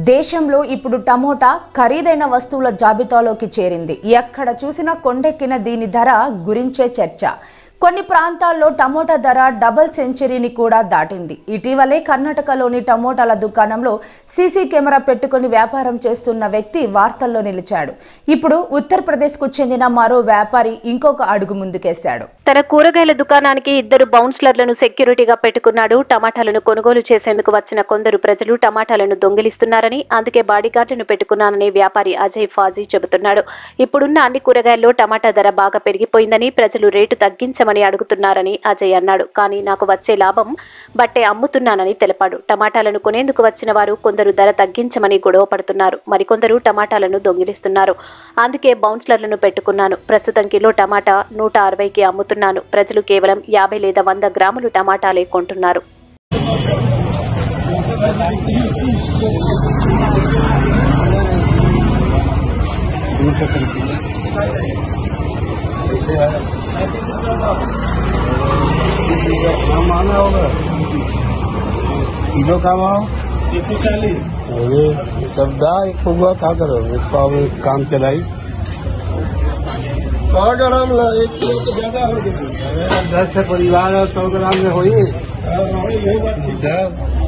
దేశంలో ఇప్పుడు టమోటా ఖరీదైన వస్తువుల జాబితాలోకి చేరింది. ఎక్కడ చూసినా కొండెక్కిన దీని ధర గురించే చర్చ. కొన్ని ప్రాంతాల్లో టమోటా ధర డబుల్ సెంచరీని కూడా దాటింది. ఇటీవలే కర్ణాటకలోని టమోటాల దుకాణంలో సీసీ కెమెరా పెట్టుకుని వ్యాపారం చేస్తున్న వ్యక్తి వార్తల్లో నిలిచాడు. ఇప్పుడు ఉత్తరప్రదేశ్కు చెందిన మరో వ్యాపారి ఇంకొక అడుగు ముందుకేశాడు. తన కూరగాయల దుకాణానికి 2 బౌన్సర్లను సెక్యూరిటీగా పెట్టుకున్నాడు. టమాటాలను కొనుగోలు చేసేందుకు వచ్చిన కొందరు ప్రజలు టమాటాలను దొంగిలిస్తున్నారని, అందుకే బాడీగార్డును పెట్టుకున్నానని వ్యాపారి అజయ్ ఫాజీ చెబుతున్నాడు. ఇప్పుడున్న అన్ని కూరగాయల్లో టమాటా ధర బాగా పెరిగిపోయిందని, ప్రజలు రేటు తగ్గించమని అడుగుతున్నారని అజయ్ అన్నాడు. కానీ నాకు వచ్చే లాభం బట్టే అమ్ముతున్నానని తెలిపాడు. టమాటాలను కొనేందుకు వచ్చిన వారు కొందరు ధర తగ్గించమని గొడవ పడుతున్నారు. మరికొందరు టమాటాలను దొంగిలిస్తున్నారు. అందుకే బౌన్సర్లను పెట్టుకున్నాను. ప్రస్తుతం కిలో టమాటా 160కి అమ్ముతున్నాను. ప్రజలు కేవలం 50 లేదా 100 గ్రాములు టమాటాలే కొంటున్నారు. किलो का भाव 140। सब एक हुआ था करो काम चलाई 100 ग्राम ला 1 किलो तो ज्यादा हो गई। 10 से परिवार 100 ग्राम में हो